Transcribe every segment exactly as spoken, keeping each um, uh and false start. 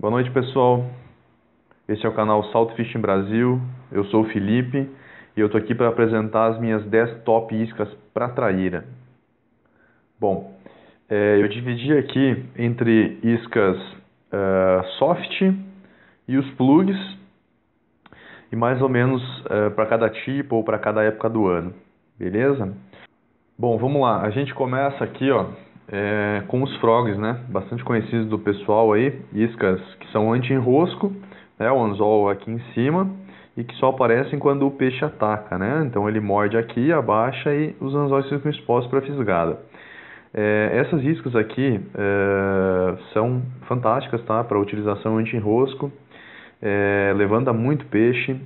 Boa noite, pessoal. Este é o canal Salto Fishing Brasil. Eu sou o Felipe e eu estou aqui para apresentar as minhas dez top iscas para traíra. Bom, é, eu dividi aqui entre iscas uh, soft e os plugs, e mais ou menos uh, para cada tipo ou para cada época do ano, beleza? Bom, vamos lá. A gente começa aqui, ó, é, com os frogs, né? Bastante conhecidos do pessoal aí, iscas que são anti-enrosco, né? O anzol aqui em cima e que só aparecem quando o peixe ataca, né? Então ele morde aqui, abaixa e os anzóis ficam expostos para fisgada. É, essas iscas aqui é, são fantásticas, tá? Para utilização anti-enrosco, é, levanta muito peixe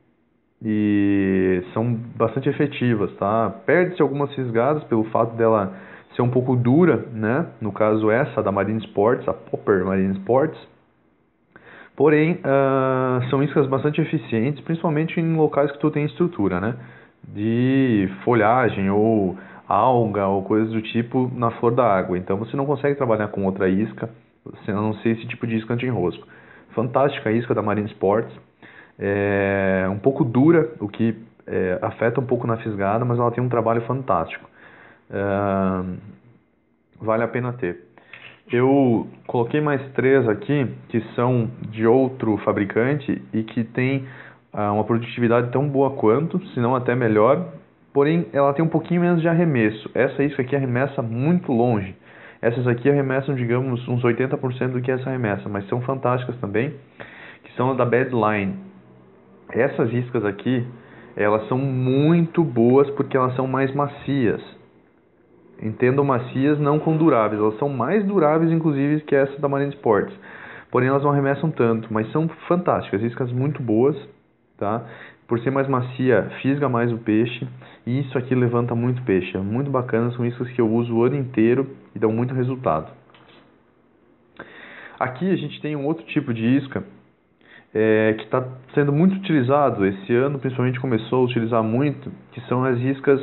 e são bastante efetivas, tá? Perde-se algumas fisgadas pelo fato dela ser um pouco dura, né? No caso essa da Marine Sports, a Popper Marine Sports. Porém, uh, são iscas bastante eficientes, principalmente em locais que tu tem estrutura, né? De folhagem ou alga ou coisas do tipo na flor da água. Então você não consegue trabalhar com outra isca, a não ser esse tipo de isca anti-enrosco. Fantástica isca da Marine Sports. É um pouco dura, o que é, afeta um pouco na fisgada, mas ela tem um trabalho fantástico. É, vale a pena ter. Eu coloquei mais três aqui que são de outro fabricante e que tem ah, uma produtividade tão boa quanto, se não até melhor, porém ela tem um pouquinho menos de arremesso. Essa isca aqui arremessa muito longe. Essas aqui arremessam, digamos, uns oitenta por cento do que essa arremessa, mas são fantásticas também, que são a da Badline. Essas iscas aqui, elas são muito boas porque elas são mais macias. Entendam macias, não com duráveis. Elas são mais duráveis, inclusive, que essa da Marine Sports. Porém, elas não arremessam tanto, mas são fantásticas. Iscas muito boas, tá? Por ser mais macia, fisga mais o peixe. E isso aqui levanta muito peixe. É muito bacana, são iscas que eu uso o ano inteiro e dão muito resultado. Aqui a gente tem um outro tipo de isca é, que está sendo muito utilizado. Esse ano, principalmente, começou a utilizar muito, que são as iscas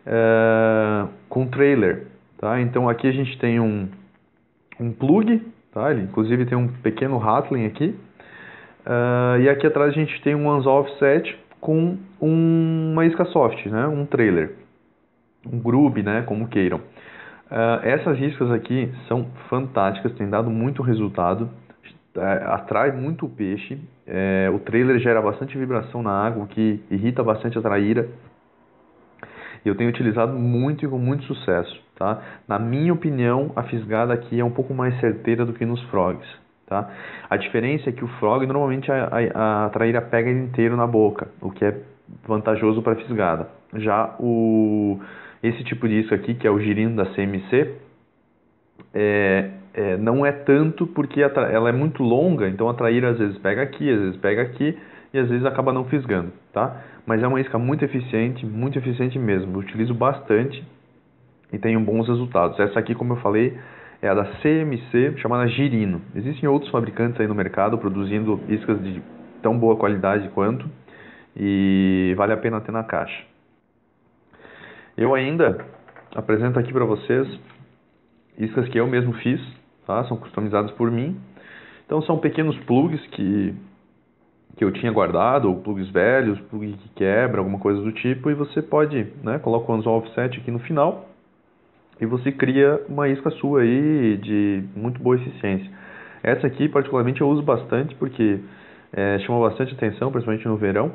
é, com trailer, tá? Então aqui a gente tem um, um plug, tá? Ele inclusive tem um pequeno rattling aqui, uh, e aqui atrás a gente tem um anzol offset com um, uma isca soft, né? Um trailer, um grub, né? Como queiram. Uh, essas iscas aqui são fantásticas, têm dado muito resultado, uh, atrai muito o peixe, uh, o trailer gera bastante vibração na água, o que irrita bastante a traíra. Eu tenho utilizado muito e com muito sucesso, tá? Na minha opinião, a fisgada aqui é um pouco mais certeira do que nos frogs, tá? A diferença é que o frog, normalmente a, a, a traíra pega ele inteiro na boca, o que é vantajoso para a fisgada. Já o, esse tipo de isca aqui, que é o girino da C M C, é, é, não é tanto porque a, ela é muito longa, então a traíra às vezes pega aqui, às vezes pega aqui, e às vezes acaba não fisgando, tá? Mas é uma isca muito eficiente, muito eficiente mesmo. Eu utilizo bastante e tenho bons resultados. Essa aqui, como eu falei, é a da C M C, chamada Girino. Existem outros fabricantes aí no mercado produzindo iscas de tão boa qualidade quanto, e vale a pena ter na caixa. Eu ainda apresento aqui para vocês iscas que eu mesmo fiz, tá? São customizadas por mim. Então são pequenos plugs que que eu tinha guardado, ou plugs velhos, plug que quebra, alguma coisa do tipo, e você pode, né, coloca o anzol offset aqui no final e você cria uma isca sua aí de muito boa eficiência. Essa aqui, particularmente, eu uso bastante porque é, chama bastante atenção, principalmente no verão.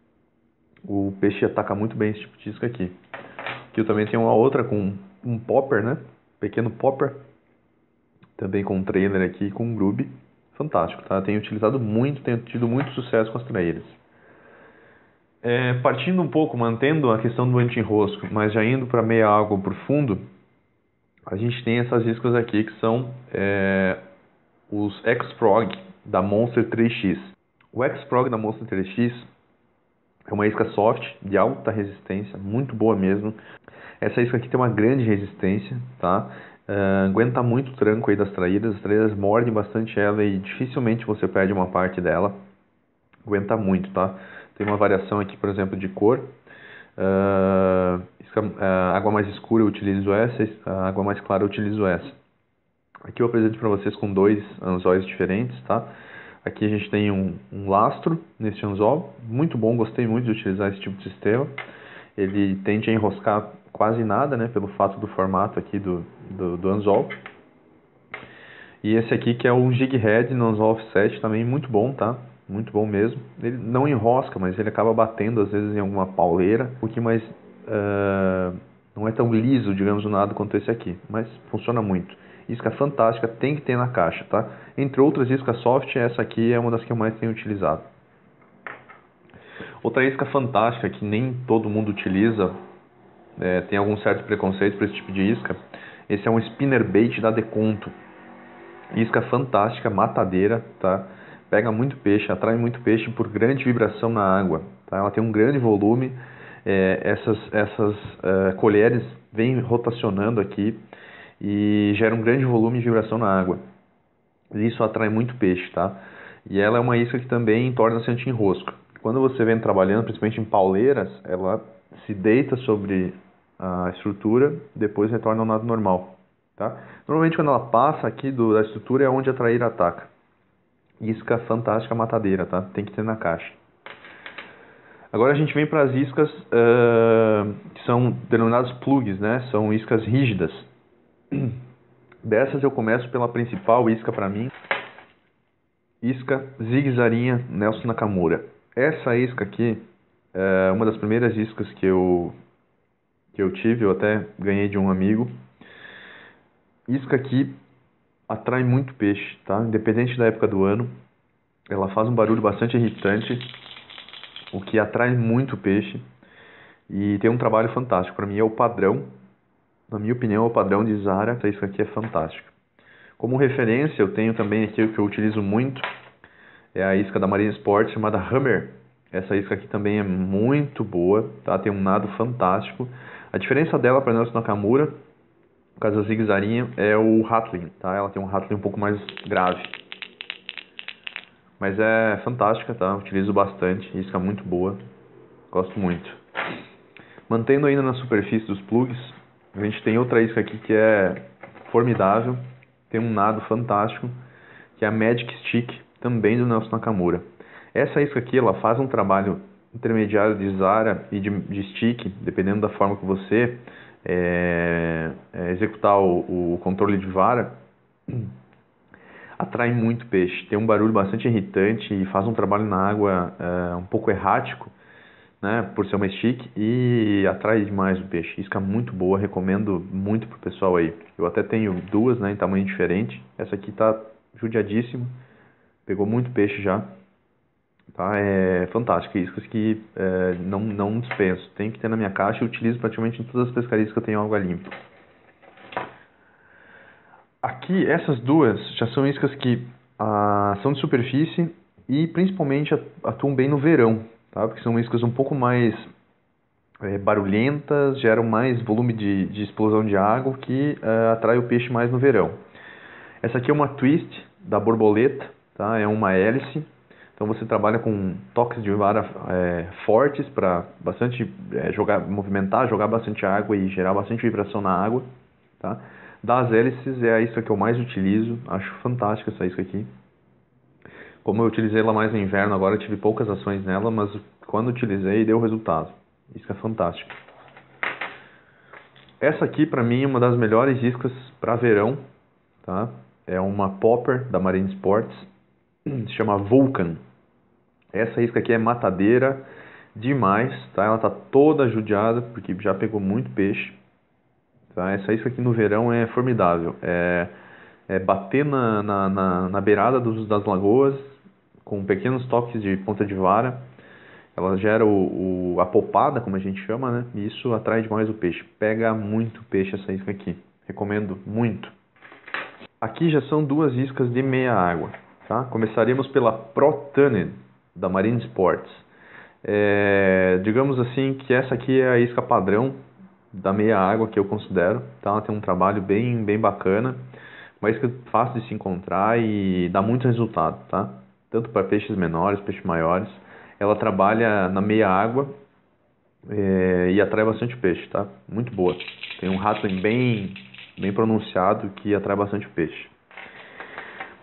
O peixe ataca muito bem esse tipo de isca aqui. Aqui eu também tenho uma outra com um popper, né, pequeno popper, também com um trailer aqui com um grub. Fantástico, tá? Tenho utilizado muito, tenho tido muito sucesso com as traíras. É, partindo um pouco, mantendo a questão do anti-enrosco, mas já indo para meia água para o fundo, a gente tem essas iscas aqui que são é, os X-Prog da Monster três X. O X-Prog da Monster três X é uma isca soft, de alta resistência, muito boa mesmo. Essa isca aqui tem uma grande resistência, tá? Uh, aguenta muito o tranco aí das traíras, as traíras mordem bastante ela e dificilmente você perde uma parte dela. Aguenta muito, tá? Tem uma variação aqui, por exemplo, de cor. Uh, uh, água mais escura eu utilizo essa, a água mais clara eu utilizo essa. Aqui eu apresento para vocês com dois anzóis diferentes, tá? Aqui a gente tem um, um lastro nesse anzol, muito bom, gostei muito de utilizar esse tipo de sistema. Ele tende a enroscar quase nada, né, pelo fato do formato aqui do, do, do anzol. E esse aqui que é um jig head no anzol offset, também muito bom, tá? Muito bom mesmo. Ele não enrosca, mas ele acaba batendo às vezes em alguma pauleira, um pouquinho mais... Uh, não é tão liso, digamos, do nada quanto esse aqui, mas funciona muito. Isca fantástica, tem que ter na caixa, tá? Entre outras iscas soft, essa aqui é uma das que eu mais tenho utilizado. Outra isca fantástica que nem todo mundo utiliza, é, tem algum certo preconceito por esse tipo de isca. Esse é um spinnerbait da Deconto. Isca fantástica, matadeira, tá? Pega muito peixe, atrai muito peixe por grande vibração na água, tá? Ela tem um grande volume, é, essas, essas uh, colheres vêm rotacionando aqui e gera um grande volume de vibração na água. Isso atrai muito peixe, tá? E ela é uma isca que também torna-se anti-enrosco. Quando você vem trabalhando, principalmente em pauleiras, ela se deita sobre a estrutura, depois retorna ao nado normal, tá? Normalmente quando ela passa aqui do, da estrutura é onde a traíra ataca. Isca fantástica matadeira, tá? Tem que ter na caixa. Agora a gente vem para as iscas uh, que são denominadas plugs, né? São iscas rígidas. Dessas eu começo pela principal isca para mim, isca zigue-zarinha Nelson Nakamura. Essa isca aqui é uma das primeiras iscas que eu, que eu tive, eu até ganhei de um amigo. Isca aqui atrai muito peixe, tá? Independente da época do ano, ela faz um barulho bastante irritante, o que atrai muito peixe e tem um trabalho fantástico. Para mim é o padrão. Na minha opinião, o padrão de Zara, essa isca aqui é fantástica. Como referência, eu tenho também aqui o que eu utilizo muito, é a isca da Marine Sports, chamada Hammer. Essa isca aqui também é muito boa, tá? Tem um nado fantástico. A diferença dela para a Nelson Nakamura, no caso da zigue-zarinha, é o rattling, tá? Ela tem um rattling um pouco mais grave. Mas é fantástica, tá? Utilizo bastante, isca muito boa, gosto muito. Mantendo ainda na superfície dos plugs, a gente tem outra isca aqui que é formidável, tem um nado fantástico, que é a Magic Stick, também do Nelson Nakamura. Essa isca aqui, ela faz um trabalho intermediário de Zara e de, de stick, dependendo da forma que você é, é, executar o, o controle de vara, atrai muito peixe. Tem um barulho bastante irritante e faz um trabalho na água é, um pouco errático, né, por ser uma stick, e atrai demais o peixe. Isca muito boa, recomendo muito pro pessoal aí. Eu até tenho duas, né, em tamanho diferente. Essa aqui tá judiadíssima, pegou muito peixe já. Tá, é fantástica, iscas que é, não, não dispenso. Tem que ter na minha caixa e utilizo praticamente em todas as pescarias que eu tenho água limpa. Aqui, essas duas já são iscas que ah, são de superfície e principalmente atuam bem no verão, tá? Porque são iscas um pouco mais é, barulhentas, geram mais volume de, de explosão de água, que é, atrai o peixe mais no verão. Essa aqui é uma twist da borboleta, tá? É uma hélice. Então você trabalha com toques de vara é, fortes para bastante é, jogar, movimentar, jogar bastante água e gerar bastante vibração na água, tá? Das hélices é a isca que eu mais utilizo, acho fantástica essa isca aqui. Como eu utilizei ela mais no inverno, agora eu tive poucas ações nela, mas quando utilizei deu resultado. Isca fantástica. Essa aqui para mim é uma das melhores iscas para verão, tá? É uma popper da Marine Sports, se chama Vulcan. Essa isca aqui é matadeira demais, tá? Ela tá toda judiada porque já pegou muito peixe, tá? Essa isca aqui no verão é formidável. É, é bater na, na, na, na beirada dos, das lagoas com pequenos toques de ponta de vara. Ela gera o, o, a popada, como a gente chama, né? E isso atrai demais o peixe. Pega muito peixe essa isca aqui. Recomendo muito. Aqui já são duas iscas de meia água, tá? Começaremos pela Pro Tunned, da Marine Sports. É, digamos assim que essa aqui é a isca padrão da meia água que eu considero, tá? Ela tem um trabalho bem, bem bacana, uma isca fácil de se encontrar e dá muito resultado, tá? Tanto para peixes menores, peixes maiores. Ela trabalha na meia água é, e atrai bastante peixe, tá? Muito boa. Tem um rattling bem, bem pronunciado que atrai bastante peixe.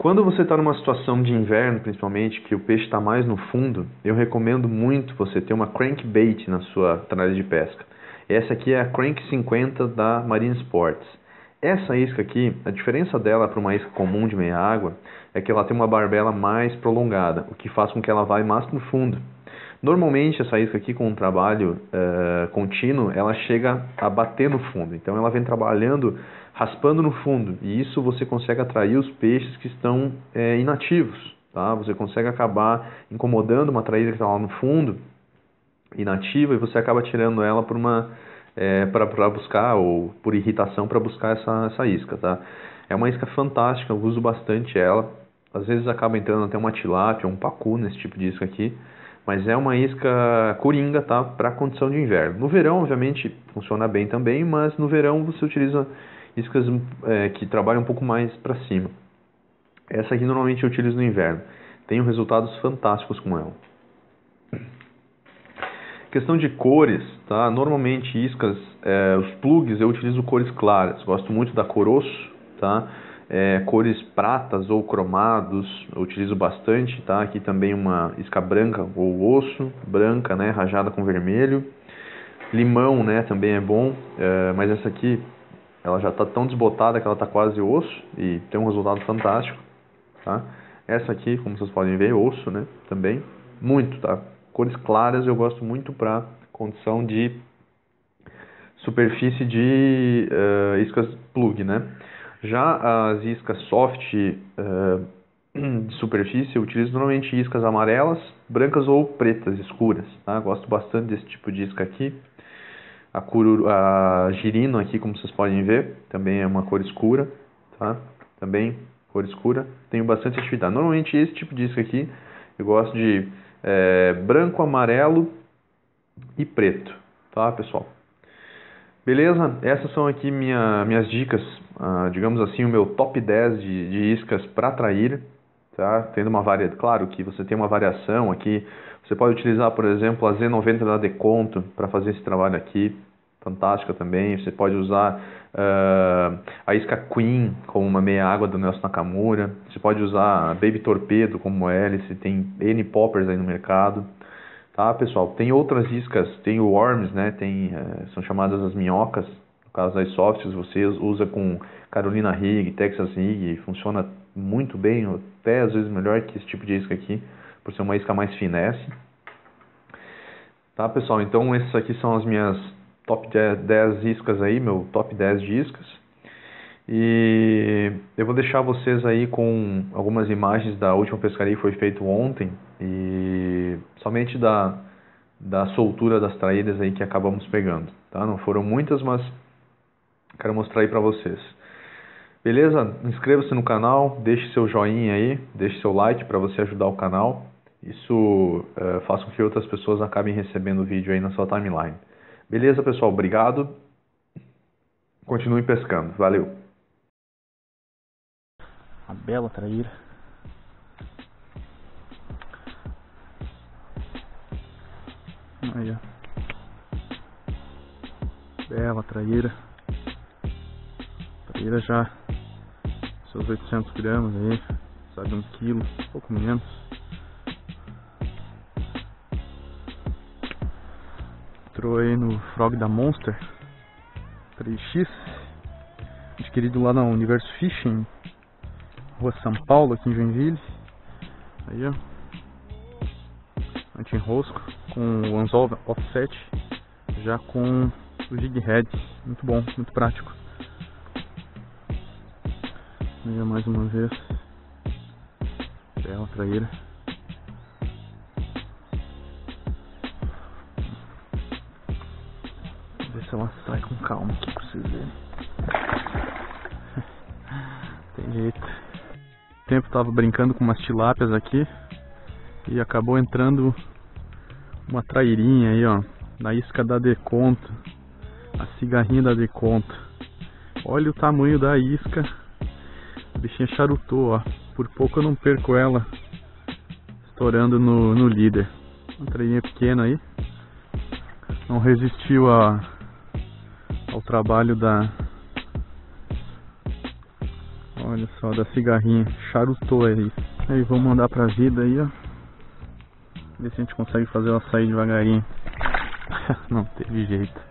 Quando você está numa situação de inverno, principalmente, que o peixe está mais no fundo, eu recomendo muito você ter uma crankbait na sua tralha de pesca. Essa aqui é a Crank cinquenta da Marine Sports. Essa isca aqui, a diferença dela para uma isca comum de meia água é que ela tem uma barbela mais prolongada, o que faz com que ela vá mais no fundo. Normalmente essa isca aqui com um trabalho uh, contínuo, ela chega a bater no fundo, então ela vem trabalhando, raspando no fundo, e isso você consegue atrair os peixes que estão é, inativos, tá? Você consegue acabar incomodando uma traíra que está lá no fundo, inativa, e você acaba tirando ela por uma é, para buscar, ou por irritação para buscar essa, essa isca, tá? É uma isca fantástica, eu uso bastante ela, às vezes acaba entrando até uma tilápia, um pacu nesse tipo de isca aqui, mas é uma isca coringa, tá? Para a condição de inverno. No verão, obviamente, funciona bem também, mas no verão você utiliza iscas é, que trabalham um pouco mais para cima. Essa aqui normalmente eu utilizo no inverno. Tenho resultados fantásticos com ela. Questão de cores, tá? Normalmente iscas, é, os plugs eu utilizo cores claras. Gosto muito da cor osso, tá? É, cores pratas ou cromados eu utilizo bastante, tá? Aqui também uma isca branca ou osso, branca, né? Rajada com vermelho. Limão, né? Também é bom, é, mas essa aqui ela já está tão desbotada que ela está quase osso e tem um resultado fantástico, tá? Essa aqui, como vocês podem ver, osso, né? Também, muito, tá? Cores claras eu gosto muito para condição de superfície de uh, iscas plug, né? Já as iscas soft uh, de superfície eu utilizo normalmente iscas amarelas, brancas ou pretas escuras, tá? Gosto bastante desse tipo de isca aqui. A, cururu, a girino aqui, como vocês podem ver, também é uma cor escura, tá? Também cor escura. Tenho bastante atividade. Normalmente esse tipo de isca aqui eu gosto de é, branco, amarelo e preto, tá, pessoal? Beleza? Essas são aqui minha, minhas dicas, ah, digamos assim, o meu top dez de, de iscas para atrair, tá? Tendo uma variedade, claro que você tem uma variação aqui. Você pode utilizar, por exemplo, a Z noventa da Deconto para fazer esse trabalho aqui, fantástica também. Você pode usar uh, a isca Queen como uma meia água do Nelson Nakamura. Você pode usar a Baby Torpedo como hélice, tem N poppers aí no mercado. Tá, pessoal? Tem outras iscas, tem o Worms, né? Tem, uh, são chamadas as minhocas. No caso das softs, você usa com Carolina Rig, Texas Rig, funciona muito bem, até às vezes melhor que esse tipo de isca aqui, por ser uma isca mais finesse. Tá, pessoal? Então, essas aqui são as minhas top dez iscas aí, meu top dez de iscas. E eu vou deixar vocês aí com algumas imagens da última pescaria que foi feita ontem, e somente da, da soltura das traídas aí que acabamos pegando, tá? Não foram muitas, mas quero mostrar aí pra vocês. Beleza? Inscreva-se no canal, deixe seu joinha aí, deixe seu like para você ajudar o canal. Isso uh, faz com que outras pessoas acabem recebendo o vídeo aí na sua timeline. Beleza, pessoal? Obrigado. Continue pescando. Valeu. Uma bela traíra. Aí, ó. Bela traíra. Traíra já seus oitocentos gramas aí, sabe, um quilo, um pouco menos. Entrou aí no Frog da Monster três X, adquirido lá na Universo Fishing, Rua São Paulo, aqui em Joinville. Aí, ó, anti-enrosco com o anzol offset, já com o jig head, muito bom, muito prático. Aí, mais uma vez, bela traíra. Vou ver se ela sai com calma aqui pra vocês verem. Tem jeito. O tempo tava brincando com umas tilápias aqui e acabou entrando uma trairinha aí, ó, na isca da Deconto, a cigarrinha da Deconto. Olha o tamanho da isca. A bichinha charutou, ó. Por pouco eu não perco ela estourando no, no líder. Uma treinha pequena aí. Não resistiu a, ao trabalho da Olha só, da cigarrinha, charutou aí. Aí vamos mandar pra vida aí, ó. Ver se a gente consegue fazer ela sair devagarinho. Não teve jeito.